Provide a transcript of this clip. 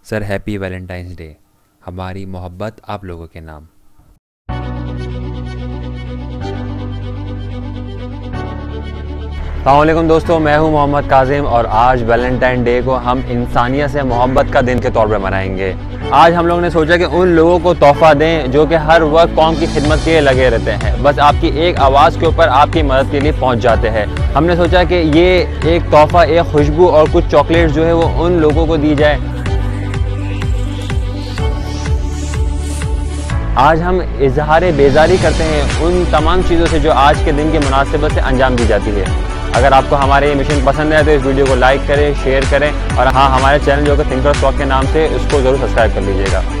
سر happy Valentines day, ہماری محبت آپ لوگوں کے نام۔ السلام علیکم دوستو، میں ہوں محمد کاظم اور آج ویلنٹائن ڈے کو ہم انسانیت سے محبت کا دن کے طور پر منائیں گے۔ آج ہم لوگوں نے سوچا کہ ان لوگوں کو تحفہ دیں جو کہ ہر وقت قوم کی خدمت کے لیے لگے رہتے ہیں، بس آپ کی ایک آواز کے اوپر آپ کی مدد کے لیے پہنچ جاتے ہیں۔ ہم نے سوچا کہ یہ ایک تحفہ، ایک خوشبو اور کچھ چاکلیٹ جو ہے وہ ان لوگوں کو دی جائے۔ آج ہم اظہار بیزاری کرتے ہیں ان تمام چیزوں سے جو آج کے دن کی مناسبت سے انجام دی جاتی ہے۔ اگر آپ کو ہمارے یہ مشن پسند ہے تو اس ویڈیو کو لائک کریں، شیئر کریں اور ہاں، ہمارے چینل جو کہ تھنکرز ٹاک کے نام سے، اس کو ضرور سبسکرائب کر لیجیے گا۔